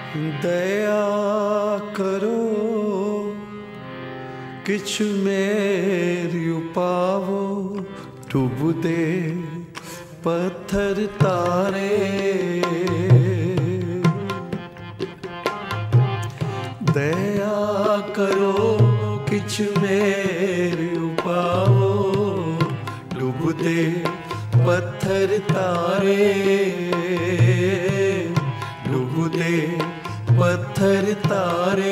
दया करो किछ मेरी उपावो, डूबदे पत्थर तारे। दया करो किछ मेरी उपावो, डूबदे पत्थर तारे। डूबदे पत्थर तारे।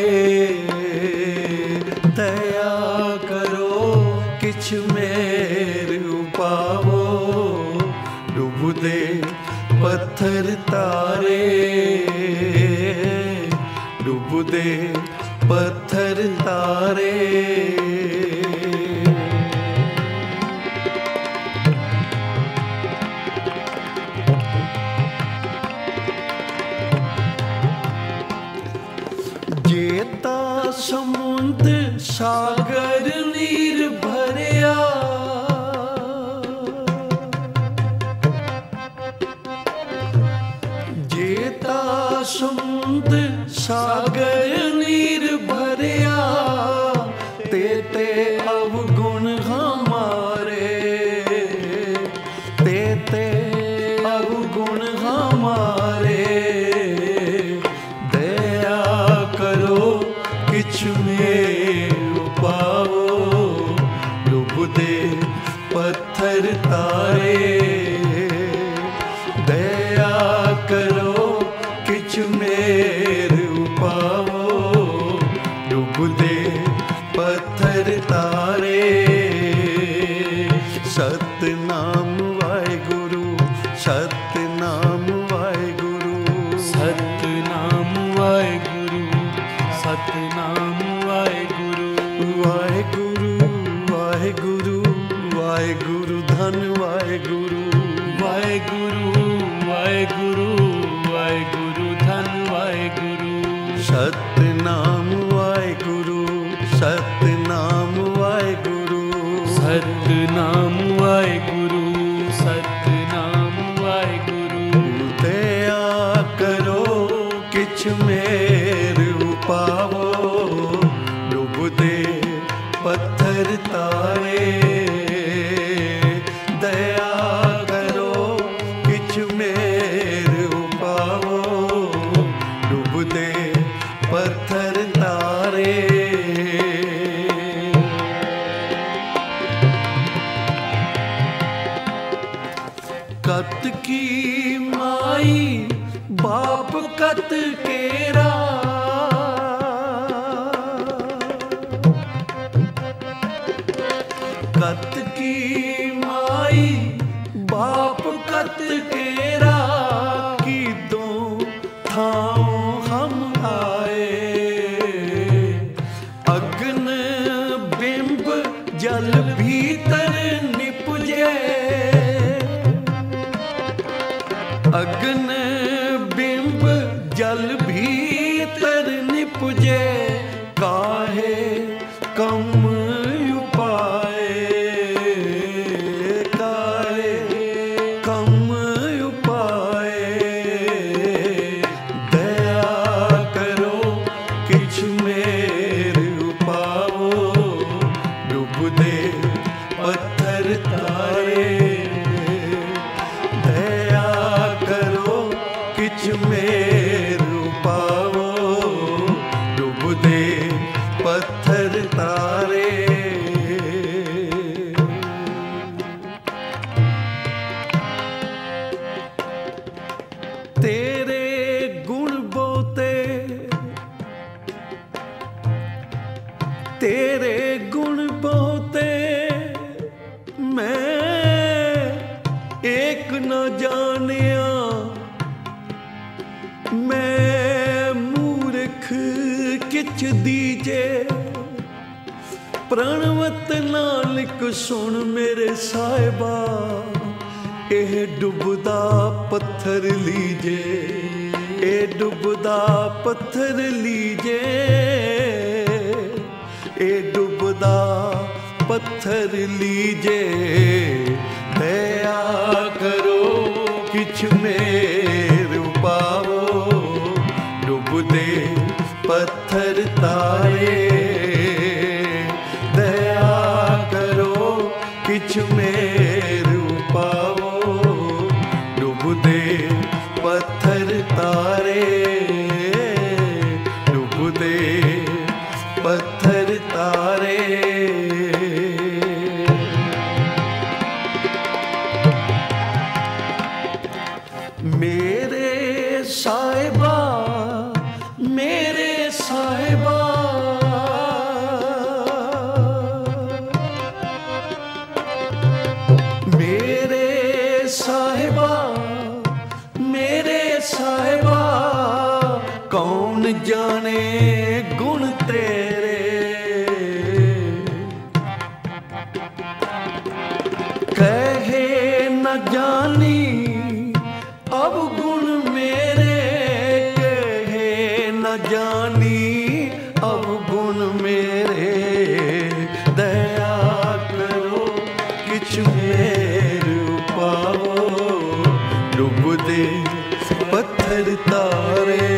दया करो किछ मेरे उपावो, डूबदे पत्थर तारे। डूबदे पत्थर तारे। जेता समुद्र सागर नीर भरिया, जेता समुद्र सागर नीर भरिया। तेते अवगुण हमारे, तेते अवगुण हमारे। किछ मेरे उपावो, डूबदे पत्थर तारे। दया करो किछ मेरे उपावो, डूबदे पत्थर तारे। सतनाम वाहेगुरु, सतनाम वाहेगुरु, सतनाम वाहेगुरु, सतनाम वाहेगुरु। वाहेगुरु वाहेगुरु वाहेगुरु धन वाहेगुरु। वाहेगुरु वाहेगुरु वाहेगुरु धन वाहेगुरु। सतनाम वाहेगुरु, सतनाम वाहेगुरु। सतनाम वाहेगुरु, सतनाम वाहेगुरु। दया करो किछ मेरे उपावो, डूबदे पत्थर तारे। दया करो किछ मेरे उपावो, डूबदे पत्थर तारे। कत की माई बाप कत केरा, कत की माई बाप कत केरा। की दो थाओ हम आए, अग्न बिंब जल भीतर निपजे। अग्न बिंब जल भीतर निपजे। काहे कम उपाय, काहे कम उपाय। दया करो किछ मेरे उपावो, डूबदे पत्थर तारे। दया करो किछ मेरे उपावो, डूबदे पत्थर तारे। तेरे गुण बोते, तेरे गुण बोते। मैं एक न जानिया, मैं मूर्ख किछ दीजे। प्रणवत नानक सुन मेरे साहिबा, एह डुबदा पत्थर लीजे। ए डुबदा पत्थर लीजे। ए डुबदा पत्थर लीजे। दया करो किछ मेरे पावो, डुबदे तारे दया करो किछ मेरू पावो डुबदे पत्थर तारे डुबदे पत्थर तारे मेरे साहिबा मेरे साहिबा मेरे साहिबा मेरे साहिबा कौन जाने गुण तेरे कहे न जानी अब गुण मेरे कहे न जानी अब गुण मेरे दया करो किछ मेरू पावो डुबदे पत्थर तारे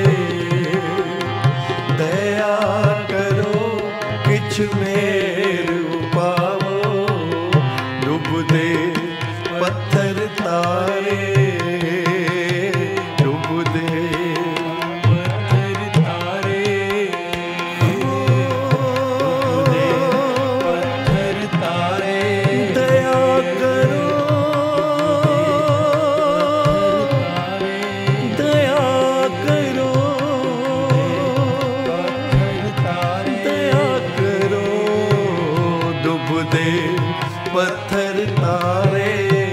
दया करो किछ मेरू पावो डुबदे पत्थर तारे पत्थर तारे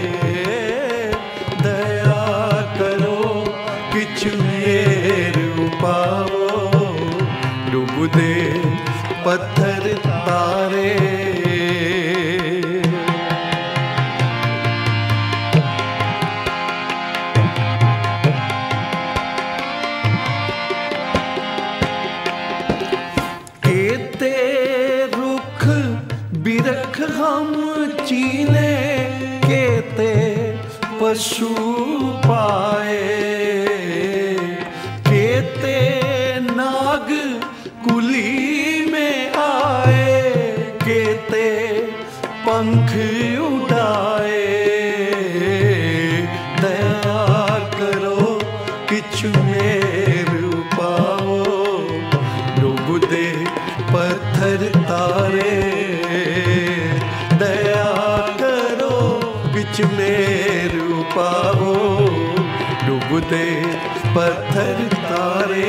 दया करो किछ मेरू पावो डुबदे पत्थर तारे केते रुख बिरख हम चीने केते पशु पाए केते नाग कुली में आए केते पंख उड़ाए दया करो किछ मेरू पावो डुबदे पत्थर तारे दया करो किछ मेरू पावो डुबदे पत्थर तारे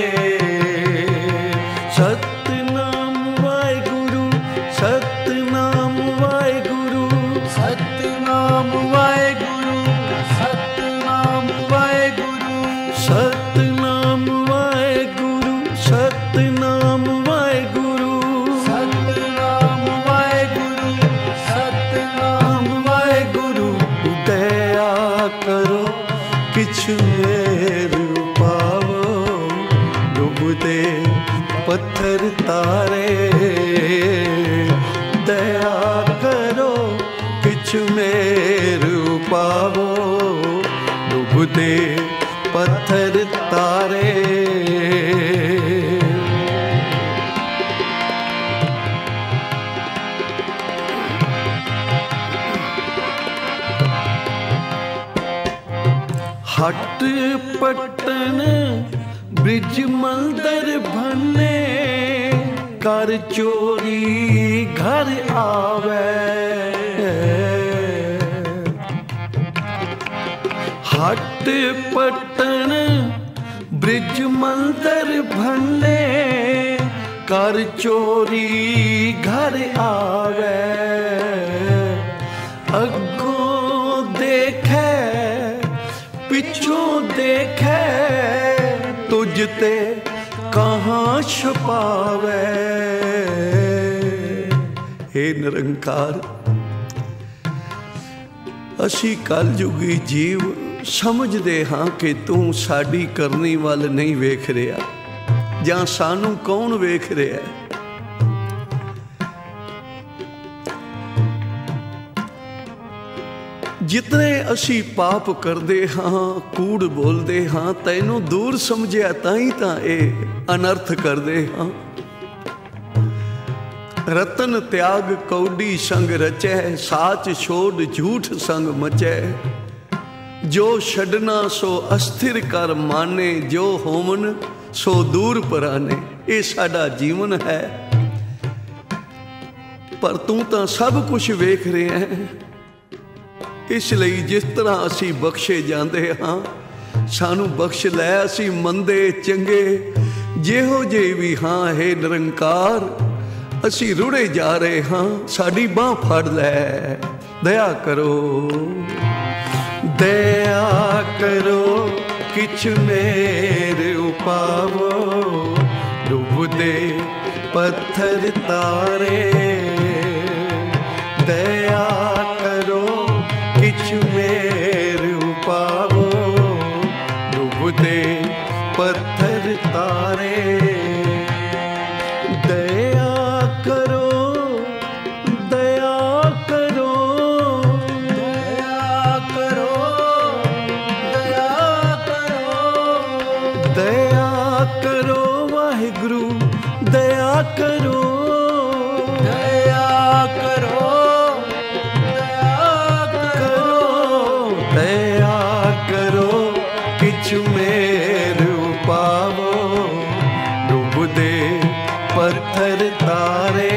सतनाम वाहेगुरु सतनाम वाहेगुरु सतनाम वाहेगुरु सतनाम वाहेगुरु सतनाम वाहेगुरु सतनाम वाहेगुरु सतनाम वाहेगुरु सतनाम वाहेगुरु दया करो किछ मेरू पावो डुबदे पत्थर तारे दया करो किछ मेरू पावो डुबदे पत्थर तारे हट पटन ब्रिज मंदिर भन्ने कर चोरी घर आवे हट पटन ब्रिज मंदिर भन्ने कर चोरी घर आवे अगों देखे पिछों देखे तुझते कहाँ छुपावे हे निरंकार असी कलयुगी जीव समझदे हाँ कि तू साडी करनी वाल नहीं वेख रहा जां सानू कौन वेख रहा है। जितने असी पाप करते हाँ कूड़ बोलते हाँ तैनू दूर समझिया ताई तां ये अनर्थ करते हाँ। रतन त्याग कौडी संग रचै, साच छोड़ झूठ संग मचै। जो छड़ना सो अस्थिर कर माने, जो होवन सो दूर पराने। ये साडा जीवन है, पर तू तो सब कुछ वेख रहे हैं। इसलिए जिस तरह असी बख्शे जाते हाँ, सानू बख्श लै। असी मंदे चंगे जेहो जे भी हाँ, हे निरंकार असी रुड़े जा रहे हाँ, साड़ी बांह फड़ लै। दया करो, दया करो, किछ मेरे उपावो। डूबदे पत्थर तारे, दया करो, किछ मेरे उपावो। डूबदे पत्थर तारे, दया करो, दया करो, दया करो, दया करो, दया करो वाहिगुरु, दया करो, दया करो, दया करो, दया करो, किछ मेरे उपावो। डूबदे पत्थर तारे,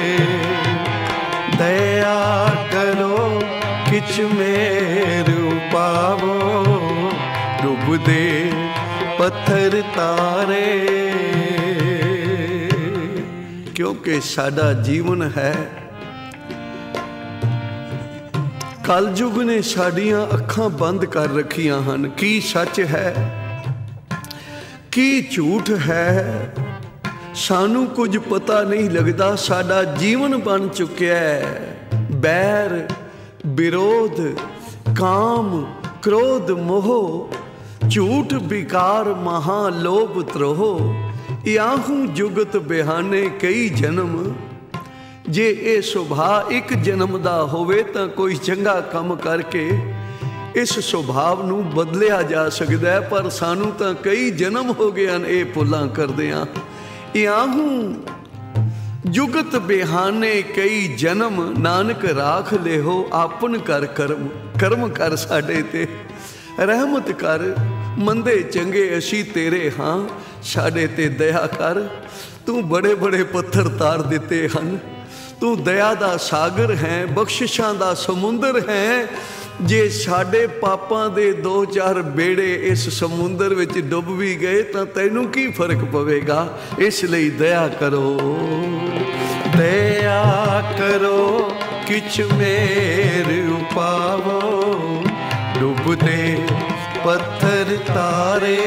दया करो, किछ मेरे उपावो। डूबदे पत्थर तारे। क्योंकि साडा जीवन है, कलयुग ने साडियां अखां बंद कर रखियां हन। की सच है, की झूठ है, सानू कुछ पता नहीं लगता। साडा जीवन बन चुकिया है बैर, विरोध, काम, क्रोध, मोह, झूठ, विकार, महा, लोभ, त्रोह। याहू जुगत बिहाने कई जन्म। जे ये सुभाव एक जन्म दा होवे तां कोई चंगा काम करके इस सुभाव नू बदलिया जा सकता है, पर सानू तां कई जन्म हो गए हैं ये भुलां करदियां। याहू जुगत बिहाने कई जन्म, नानक राख लेहो आपन कर कर्म। कर्म कर साडे ते, रहमत कर, मंदे चंगे असी तेरे हाँ, साडे ते दया कर। तू बड़े बड़े पत्थर तार दिते हन, तू दया दा सागर है, बख्शिशां दा समुंदर है। जे साडे पापां दे दो चार बेड़े इस समुंदर विच डुब भी गए तां तैनू की फर्क पवेगा। इसलिए दया करो, दया करो, किछ मेरे उपावो। डूबदे पत्थर तारे,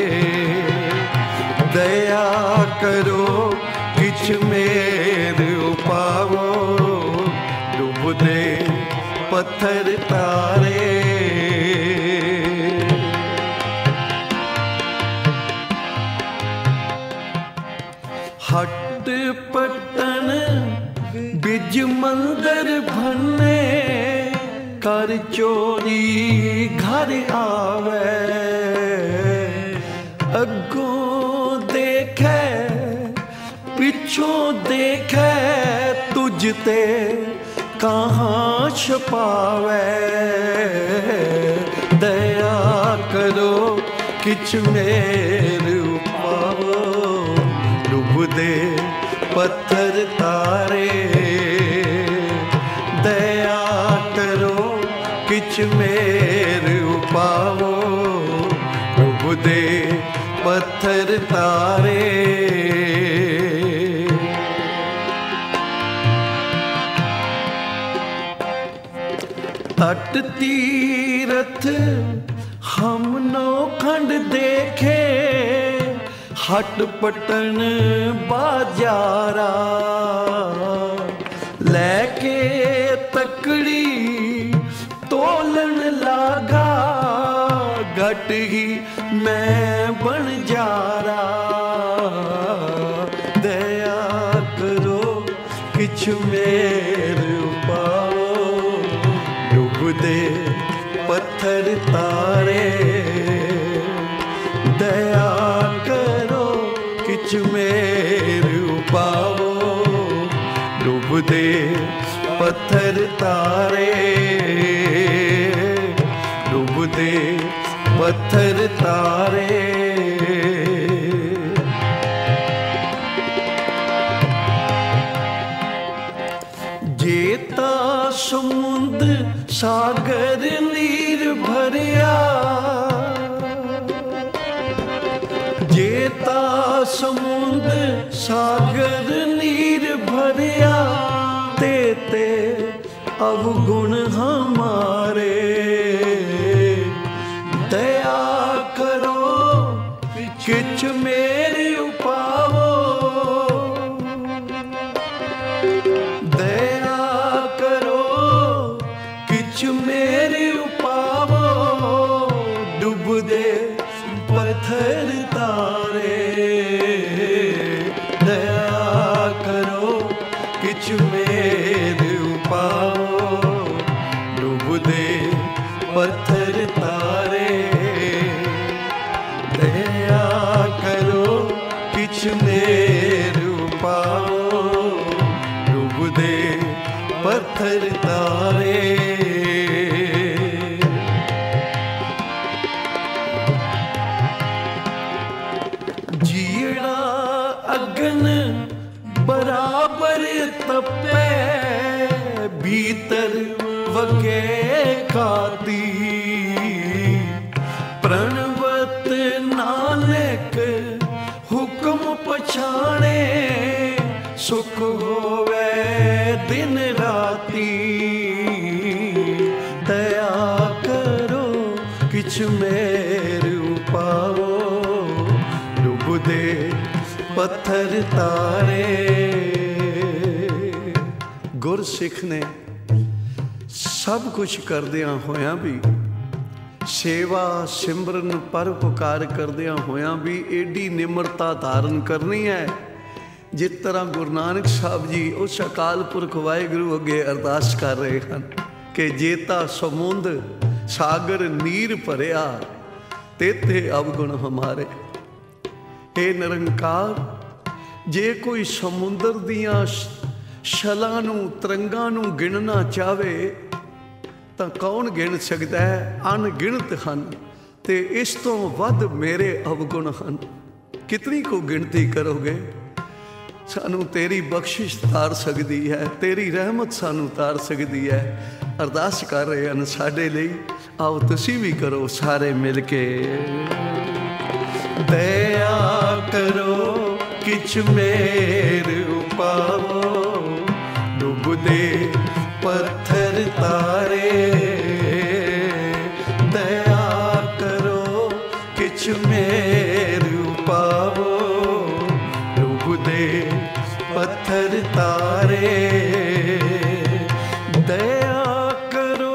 दया करो, किछ मेरे उपावो। डूबदे पत्थर तारे। हट पटन बिज मंदिर भन्ने, कर चोरी घर आवे। अगों देखे पिछों देखे, तुझते कहाँ छुपावे। दया करो, किछ मेरे उपावो। डूबदे पत्थर तारे, दया करो, किछ मेरे उपावो। डूबदे पत्थर तारे। तट तीरथ हम नौखंड देखे, हट पटन बाजारा। लेके तकड़ी तोलन लागा, घट ही मैं बन जा रहा। दया करो, किछ मेरे उपावो। डूबदे पत्थर तारे, दया करो, किछ मेरे उपावो। डूबदे पत्थर तारे, डूबदे पत्थर तारे। जेता समुद्र सागर नीर भरिया, जेता समुद्र सागर नीर भरिया, ते अवगुण हमारे। दया करो किछ मेरे उपावो, दया करो किछ मेरे उपावो। डूबदे पत्थर तारे, दया करो किछ मेरे उपावो। डूबदे पत्थर तारे, दया करो किछ मेरे उपावो। डूबदे पत्थर तारे। जीड़ा अगन बराबर तपे, भीतर वगे खाती। प्रणवत नानक हुक्म पछाणे, सुख होवे दिन राती। दया करो किछ मेरे उपावो। डूबदे पत्थर तारे। गुरसिख ने सब कुछ करदियां होयां भी, सेवा सिमरन परोपकार करदियां होयां भी एडी निमरता धारण करनी है। जिस तरह गुरु नानक साहब जी उस अकाल पुरख वाहिगुरू अगे अरदास कर रहे हैं कि जेता समुंद सागर नीर भरिया, तेते अवगुण हमारे। हे निरंकार, जे कोई समुंदर दियां छलां नूं तरंगां नूं गिणना चाहे तां कौन गिण सकदा है? अनगिणत हन, ते इस तो वध मेरे अवगुण हन। कितनी को गिणती करोगे? सानू तेरी बख्शिश तार सकती है, तेरी रहमत सानू तार सकती है। अरदास कर रहे हैं साडे लई, आओ तुसी भी करो सारे मिल के। दया करो किछ मेरे उपावो। डूबदे पत्थर तारे, दया करो किछ मेरे उपावो। डूबदे पत्थर तारे, दया करो,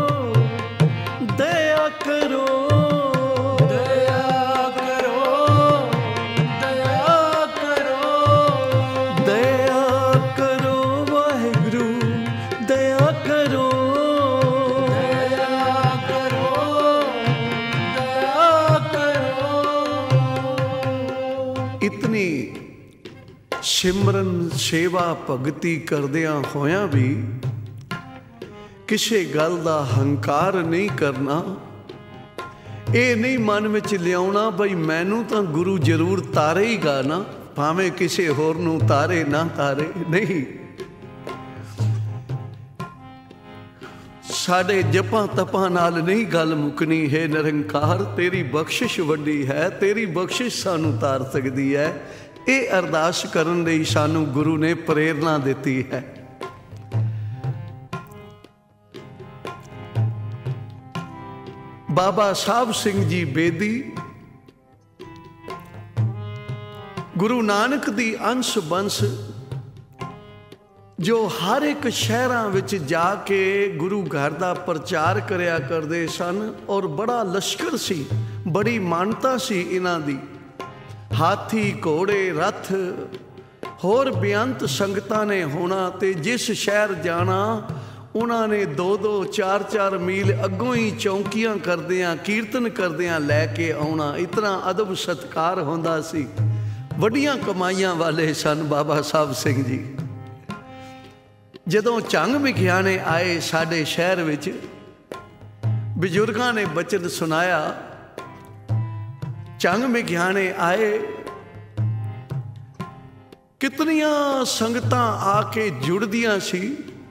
दया करो, दया करो, दया करो, दया करो वाहिगुरू, दया करो, दया करो, दया करो। इतनी सिमरन सेवा भगती करदियां होयां भी किसी गल दा हंकार नहीं करना। ये नहीं मन विच लियाउणा बई मैनू तां गुरु जरूर तारे ही गा ना, भावें किसी होर नूं तारे ना तारे। नहीं, साडे जपां तपां नाल नहीं गल मुकनी। है निरंकार, तेरी बख्शिश वड्डी है, तेरी बख्शिश सानू तार सकदी है। ये अरदास करन लई सानू गुरु ने प्रेरणा दिती है। बाबा साहब सिंह जी बेदी गुरु नानक दी अंश बंश जो हर एक शहरां विच जाके गुरु घर दा प्रचार करया करदे सन, और बड़ा लश्कर सी, बड़ी मानता सी इन्हां दी। हाथी घोड़े रथ होर बेअंत संगतां ने होना, ते जिस शहर जाना उन्होंने 2-2 4-4 मील अगों ही चौंकियां करदियां कीर्तन करदियां लैके आउणा। इतना अदब सत्कार होंदा सी। वड्डियां कमाइयां वाले सन बाबा साहब सिंह जी। ਜਦੋਂ ਝੰਗ ਵਿਖਿਆਣੇ ਆਏ ਸਾਡੇ ਸ਼ਹਿਰ ਵਿੱਚ, ਬਜ਼ੁਰਗਾਂ ਨੇ ਬਚਨ ਸੁਣਾਇਆ। ਝੰਗ ਵਿਖਿਆਣੇ ਆਏ, ਕਿਤਨੀਆਂ ਸੰਗਤਾਂ ਆ ਕੇ ਜੁੜਦੀਆਂ ਸੀ,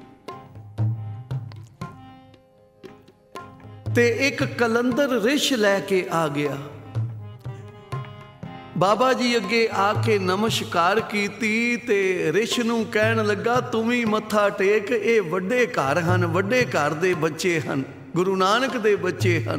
ਤੇ ਇੱਕ ਕਲੰਦਰ ਰਿਛ ਲੈ ਕੇ ਆ ਗਿਆ। ਬਾਬਾ ਜੀ ਅੱਗੇ ਆ ਕੇ ਨਮਸਕਾਰ ਕੀਤੀ ਤੇ ਰਿਛ ਨੂੰ ਕਹਿਣ ਲੱਗਾ, ਤੂੰ ਵੀ ਮੱਥਾ ਟੇਕ, ਇਹ ਵੱਡੇ ਘਰ ਹਨ, ਵੱਡੇ ਘਰ ਦੇ ਬੱਚੇ ਹਨ, ਗੁਰੂ ਨਾਨਕ ਦੇ ਬੱਚੇ ਹਨ,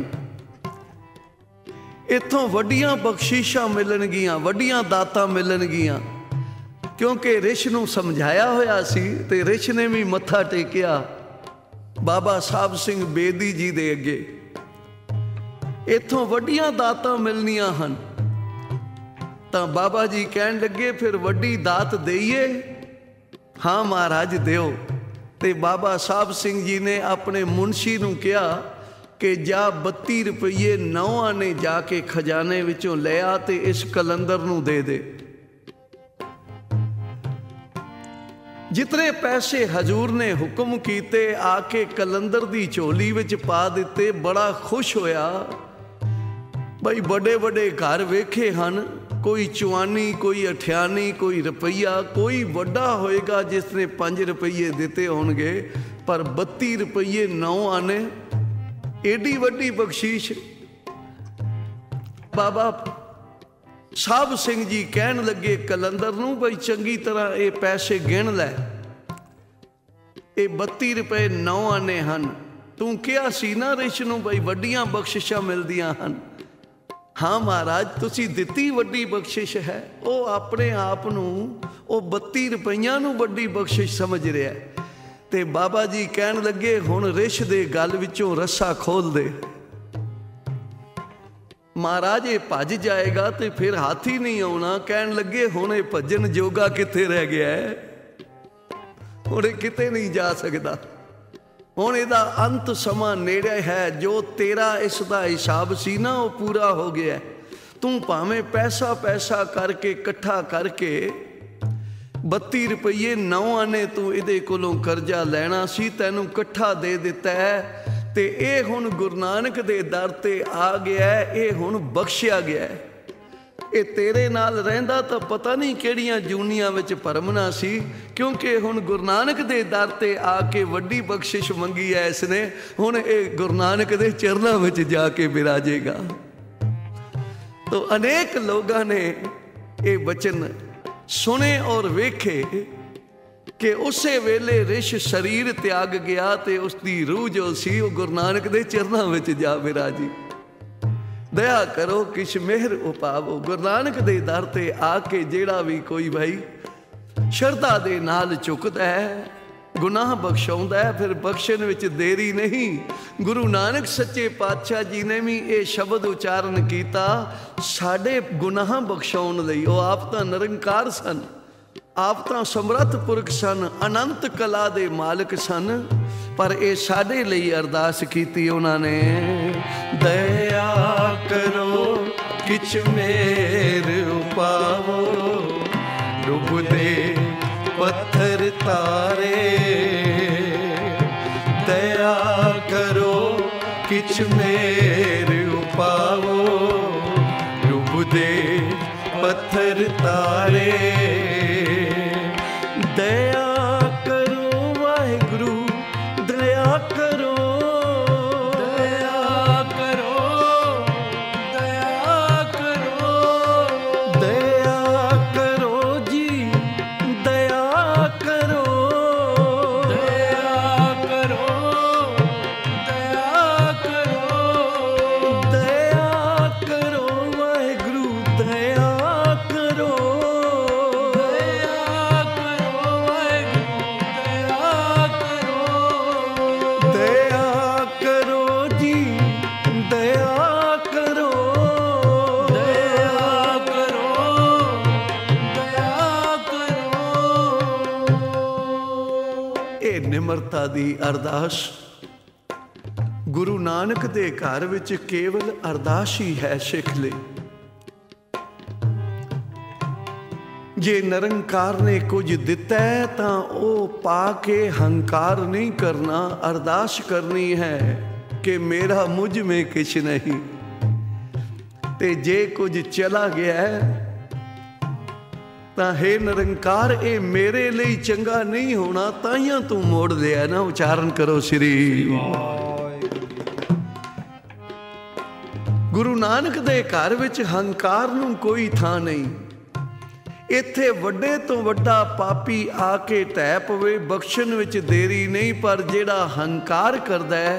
ਇੱਥੋਂ ਵੱਡੀਆਂ ਬਖਸ਼ਿਸ਼ਾਂ ਮਿਲਣਗੀਆਂ, ਵੱਡੀਆਂ ਦਾਤਾਂ ਮਿਲਣਗੀਆਂ। ਕਿਉਂਕਿ ਰਿਛ ਨੂੰ ਸਮਝਾਇਆ ਹੋਇਆ ਸੀ ਤੇ ਰਿਛ ਨੇ ਵੀ ਮੱਥਾ ਟੇਕਿਆ ਬਾਬਾ ਸਾਹਿਬ ਸਿੰਘ ਬੇਦੀ ਜੀ ਦੇ ਅੱਗੇ। ਇੱਥੋਂ ਵੱਡੀਆਂ ਦਾਤਾਂ ਮਿਲਣੀਆਂ ਹਨ। ਤਾਂ ਬਾਬਾ ਜੀ ਕਹਿਣ ਲੱਗੇ, ਫਿਰ ਵੱਡੀ ਦਾਤ ਦੇਈਏ? ਹਾਂ ਮਹਾਰਾਜ ਦਿਓ। ਤੇ ਬਾਬਾ ਸਾਹਿਬ ਸਿੰਘ ਜੀ ਨੇ ਆਪਣੇ ਮੁਨਸ਼ੀ ਨੂੰ ਕਿਹਾ ਕਿ ਜਾ 32 ਰੁਪਏ ਨੌਆਂ ਨੇ ਜਾ ਕੇ ਖਜ਼ਾਨੇ ਵਿੱਚੋਂ ਲਿਆ ਤੇ ਇਸ ਕਲੰਦਰ ਨੂੰ ਦੇ ਦੇ। ਜਿਤਨੇ ਪੈਸੇ ਹਜ਼ੂਰ ਨੇ ਹੁਕਮ ਕੀਤੇ ਆ ਕੇ ਕਲੰਦਰ ਦੀ ਝੋਲੀ ਵਿੱਚ ਪਾ ਦਿੱਤੇ। ਬੜਾ ਖੁਸ਼ ਹੋਇਆ। ਬਈ ਵੱਡੇ ਵੱਡੇ ਘਰ ਵੇਖੇ ਹਨ, ਕੋਈ ਚਵਾਨੀ, ਕੋਈ ਅਠਿਆਨੀ, ਕੋਈ ਰੁਪਈਆ, ਕੋਈ ਵੱਡਾ ਹੋਏਗਾ ਜਿਸ ਨੇ 5 ਰੁਪਏ ਦਿੱਤੇ ਹੋਣਗੇ, ਪਰ 32 ਰੁਪਏ 9 ਆਨੇ, ਏਡੀ ਵੱਡੀ ਬਖਸ਼ੀਸ਼। ਬਾਬਾ ਸਾਹਿਬ ਸਿੰਘ ਜੀ ਕਹਿਣ ਲੱਗੇ ਕਲੰਦਰ ਨੂੰ, ਬਈ ਚੰਗੀ ਤਰ੍ਹਾਂ ਇਹ ਪੈਸੇ ਗਿਣ ਲੈ, ਇਹ 32 ਰੁਪਏ 9 ਆਨੇ ਹਨ। ਤੂੰ ਕਿਹਾ ਸੀ ਨਾ ਰਿਛ ਨੂੰ ਬਈ ਵੱਡੀਆਂ ਬਖਸ਼ਿਸ਼ਾਂ ਮਿਲਦੀਆਂ ਹਨ। ਹਾਂ ਮਹਾਰਾਜ, ਤੁਸੀਂ ਦਿੱਤੀ ਵੱਡੀ ਬਖਸ਼ਿਸ਼ ਹੈ। ਉਹ ਆਪਣੇ ਆਪ ਨੂੰ ਉਹ 32 ਰੁਪਈਆਂ ਨੂੰ ਵੱਡੀ ਬਖਸ਼ਿਸ਼ ਸਮਝ ਰਿਹਾ। ਤੇ ਬਾਬਾ ਜੀ ਕਹਿਣ ਲੱਗੇ, ਹੁਣ ਰਿਛ ਦੇ ਗਲ ਵਿੱਚੋਂ ਰੱਸਾ ਖੋਲ ਦੇ। ਮਹਾਰਾਜ ਇਹ ਭੱਜ ਜਾਏਗਾ ਤੇ ਫਿਰ ਹੱਥ ਹੀ ਨਹੀਂ ਆਉਣਾ। ਕਹਿਣ ਲੱਗੇ, ਹੁਣ ਇਹ ਭੱਜਣ ਜੋਗਾ ਕਿੱਥੇ ਰਹਿ ਗਿਆ ਹੈ, ਹੁਣ ਇਹ ਕਿਤੇ ਨਹੀਂ ਜਾ ਸਕਦਾ। ਹੁਣ ਇਹਦਾ ਅੰਤ ਸਮਾਂ ਨੇੜੇ ਹੈ। ਜੋ ਤੇਰਾ ਇਸ ਦਾ ਹਿਸਾਬ ਸੀ ਨਾ, ਉਹ ਪੂਰਾ ਹੋ ਗਿਆ। ਤੂੰ ਭਾਵੇਂ ਪੈਸਾ ਪੈਸਾ ਕਰਕੇ ਇਕੱਠਾ ਕਰਕੇ 32 ਰੁਪਏ 9 ਆਨੇ ਤੂੰ ਇਹਦੇ ਕੋਲੋਂ ਕਰਜ਼ਾ ਲੈਣਾ ਸੀ, ਤੈਨੂੰ ਇਕੱਠਾ ਦੇ ਦਿੱਤਾ ਹੈ। ਤੇ ਇਹ ਹੁਣ ਗੁਰੂ ਨਾਨਕ ਦੇ ਦਰ ਤੇ ਆ ਗਿਆ, ਇਹ ਹੁਣ ਬਖਸ਼ਿਆ ਗਿਆ। ਇਹ ਤੇਰੇ ਨਾਲ ਰਹਿੰਦਾ ਤਾਂ ਪਤਾ ਨਹੀਂ ਕਿਹੜੀਆਂ ਜੂਨੀਆਂ ਵਿੱਚ ਭਰਮਣਾ ਸੀ। ਕਿਉਂਕਿ ਹੁਣ ਗੁਰੂ ਨਾਨਕ ਦੇ ਦਰ ਤੇ ਆ ਕੇ ਵੱਡੀ ਬਖਸ਼ਿਸ਼ ਮੰਗੀ ਹੈ ਇਸਨੇ। ਹੁਣ ਇਹ ਗੁਰੂ ਨਾਨਕ ਦੇ ਚਰਨਾਂ ਵਿੱਚ ਜਾ ਕੇ ਬਿਰਾਜੇਗਾ। ਤਾਂ ਅਨੇਕ ਲੋਕਾਂ ਨੇ ਇਹ ਬਚਨ ਸੁਣੇ ਔਰ ਵੇਖੇ ਕਿ ਉਸੇ ਵੇਲੇ ਰਿਛ ਸਰੀਰ ਤਿਆਗ ਗਿਆ ਤੇ ਉਸ ਦੀ ਰੂਹ ਜੋ ਸੀ ਉਹ ਗੁਰੂ ਨਾਨਕ ਦੇ ਚਰਨਾਂ ਵਿੱਚ ਜਾ ਬਿਰਾਜੀ। ਦਇਆ ਕਰੋ ਕਿਛ ਮਿਹਰ ਉਪਾਵੋ। ਗੁਰੂ ਨਾਨਕ ਦੇ ਦਰ ਤੇ ਆ ਕੇ ਜਿਹੜਾ ਵੀ ਕੋਈ ਭਾਈ ਸ਼ਰਧਾ ਦੇ ਨਾਲ ਝੁਕਦਾ ਹੈ, ਗੁਨਾਹ ਬਖਸ਼ਾਉਂਦਾ ਹੈ, ਫਿਰ ਬਖਸ਼ਣ ਵਿੱਚ ਦੇਰੀ ਨਹੀਂ। ਗੁਰੂ ਨਾਨਕ ਸੱਚੇ ਪਾਤਸ਼ਾਹ ਜੀ ਨੇ ਵੀ ਇਹ ਸ਼ਬਦ ਉਚਾਰਨ ਕੀਤਾ ਸਾਡੇ ਗੁਨਾਹ ਬਖਸ਼ਾਉਣ ਲਈ। ਉਹ ਆਪ ਤਾਂ ਨਿਰੰਕਾਰ ਸਨ, ਆਪ ਤਾਂ ਸਮਰੱਥ ਪੁਰਖ ਸਨ, ਅਨੰਤ ਕਲਾ ਦੇ ਮਾਲਕ ਸਨ, ਪਰ ਇਹ ਸਾਡੇ ਲਈ ਅਰਦਾਸ ਕੀਤੀ ਉਹਨਾਂ ਨੇ, ਦਇਆ ਕਰੋ ਕਿਛ ਮੇਰ ਉਪਾਵੋ, ਡੁੱਬਦੇ ਪੱਥਰ ਤਾਰੇ, ਦਇਆ ਕਰੋ ਕਿਛ ਮੇਰ ਉਪਾਵੋ, ਡੁੱਬਦੇ ਪੱਥਰ ਤਾਰੇ, ਦਇਆ ਕਰੋ ਵਾਹਿਗੁਰੂ, ਦਇਆ ਕਰੋ, ਦਇਆ ਕਰੋ, ਦਇਆ ਕਰੋ, ਦਇਆ ਕਰੋ ਜੀ, ਦਇਆ ਕਰੋ, ਦਇਆ ਕਰੋ, ਦਇਆ ਕਰੋ, ਦਇਆ ਕਰੋ ਵਾਹਿਗੁਰੂ, ਦਇਆ ਕਰੋ, ਦਇਆ ਕਰੋ ਵਾਹਿਗੁਰੂ, ਦਇਆ ਕਰੋ, ਦਇਆ ਕਰੋ ਜੀ, ਦਇਆ ਕਰੋ, ਦਇਆ ਕਰੋ, ਦਇਆ ਕਰੋ। ਇਹ ਨਿਮਰਤਾ ਦੀ ਅਰਦਾਸ ਗੁਰੂ ਨਾਨਕ ਦੇ ਘਰ ਵਿੱਚ ਕੇਵਲ ਅਰਦਾਸ ਹੀ ਹੈ ਸਿੱਖ ਲਈ। जे निरंकार ने कुछ दिता है तो वो पा के हंकार नहीं करना, अरदास करनी है कि मेरा मुझ में किछ नहीं। ते जे कुछ चला गया है तो हे निरंकार ये मेरे लिए चंगा नहीं होना, ताइयां तू मोड़ लिया ना। उच्चारण करो श्री गुरु नानक दे घर विच हंकार नूं कोई थां नहीं। इत्थे वड्डे तो वड्डा पापी आके ढह पवे, बख्शण विच देरी नहीं, पर जेड़ा हंकार करदा है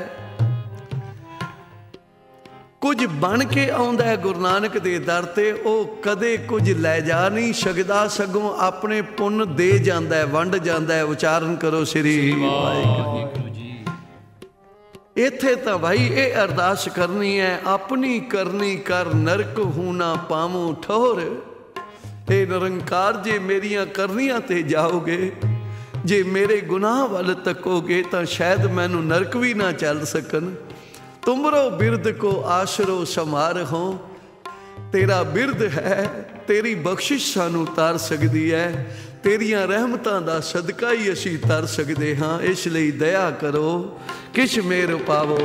कुछ बन के आउंदा है गुरु नानक दे दर ते, वो कदे कुछ लै जा नहीं सकदा, सगों अपने पुण्य दे जांदा है, वंड जांदा है। उच्चारण करो श्री वाहिगुरू जी। इत्थे तां भाई ये अरदास करनी है, अपनी करनी कर नरक हूं ना पावूं ठोर। हे निरंकार जे मेरियां करनियां ते जाओगे, जे मेरे गुनाह वल तकोगे तो शायद मैनू नरक भी ना चल सकन। तुमरो बिरद को आशरो समार हो, तेरा बिरद है, तेरी बख्शिश सानू तार सकती है, तेरियां रहमतां दा सदका ही असी तर सकते हाँ। इसलिए दया करो किछ मेर पावो,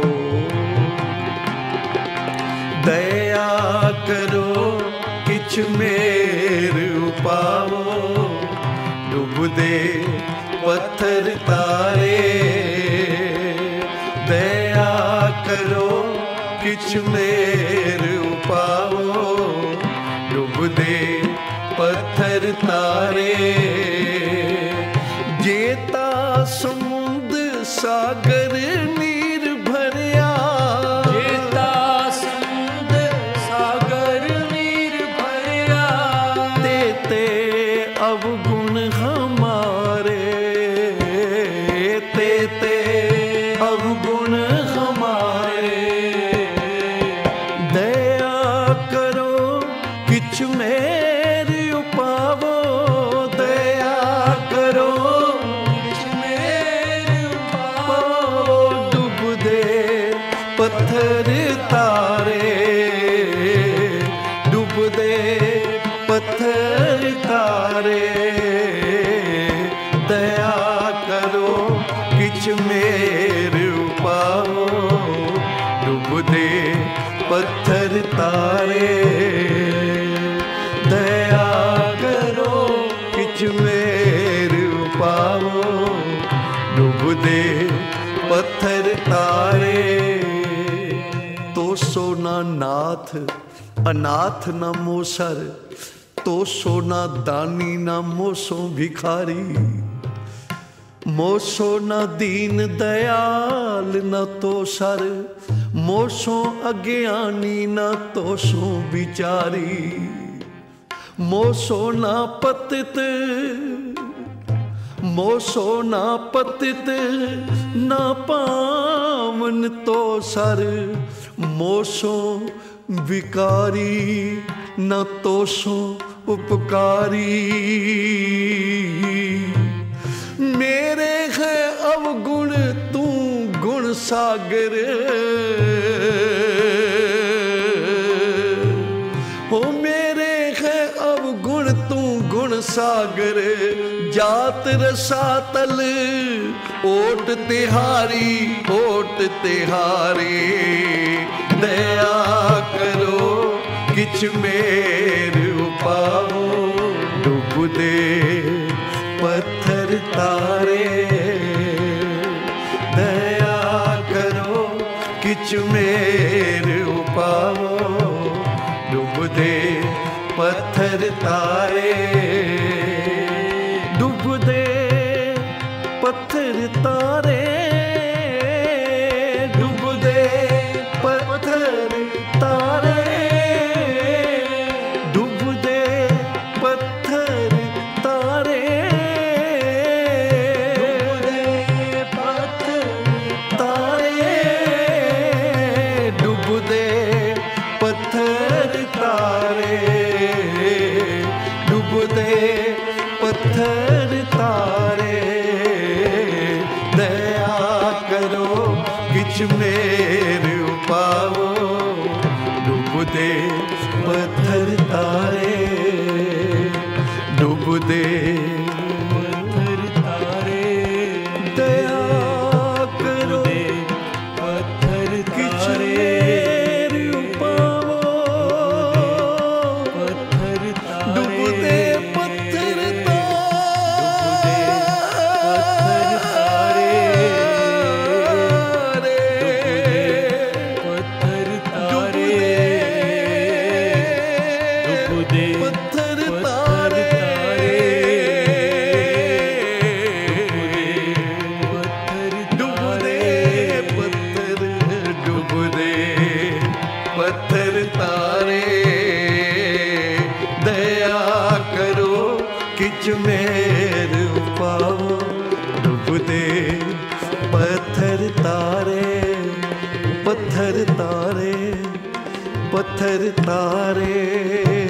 दया करो किछ मेर पावो, डुबदे पत्थर तारे, दया करो किछ मेर पावो, डुबदे पत्थर तारे। जेता समुंद सागर नीर भरिया, जेता समुंद सागर नीर भरिया, तेते अवगुण हमारे, तेते अवगुण हमारे। दया करो किछ मेर पावो, दया करो किछ मेर पावो, डुबदे पत्थर तारे, डुबदे पत्थर तारे। दया करो किछ मेर पावो, डुबदे पत्थर तारे। दया करो किछ मेर पावो, डुबदे पत्थर तारे। तो सोना नाथ अनाथ न मोसर, तो सोना दानी न मोसो भिखारी, मोसो न दीन दयाल न तो सर, मोसो अज्ञानी न तो सो बिचारी, मोसो न पतित, मोसो न पतित न पावन तो सर, मोसो विकारी न तो सो उपकारी। मेरे है अवगुण तू गुण सागर, हो मेरे है अवगुण तू गुण सागर। जात रसातल ओट तिहारी, ओट तिहारी। दया करो किछ मेर पावो, डुबदे पत्थर तारे। दया करो किछ मेर पावो, डुबदे पत्थर तारे। डुबदे पत्थर तारे, डुबदे पत्थर तारे, डुबदे पत्थर तारे, डुबदे पत्थर तारे, डुबदे पत्थर तारे, डुबदे पत्थर तारे। दया करो किछ मेर पावो, डुबदे पत्थर तारे, डुब ਡੁੱਬਦੇ ਪੱਥਰ ਤਾਰੇ ਦਇਆ ਕਰੋ ਪੱਥਰ ਕਿਛ ਤਾਰੇ ਮੇਰ ਪਾਵੋ ਪੱਥਰ ਤਾਰੇ ਡੁੱਬਦੇ ਪੱਥਰ ਪੱਥਰ ਤਾਰੇ ਪੱਥਰ ਤਾਰੇ ਡੁੱਬਦੇ ਪੱਥਰ ਤਾਰੇ ਪੱਥਰ ਤਾਰੇ ਦਇਆ ਕਰੋ ਕਿਛ ਮੇਰ ਪਾਵੋ ਡੁੱਬਦੇ ਪੱਥਰ ਤਾਰੇ ਪੱਥਰ ਤਾਰੇ ਪੱਥਰ ਤਾਰੇ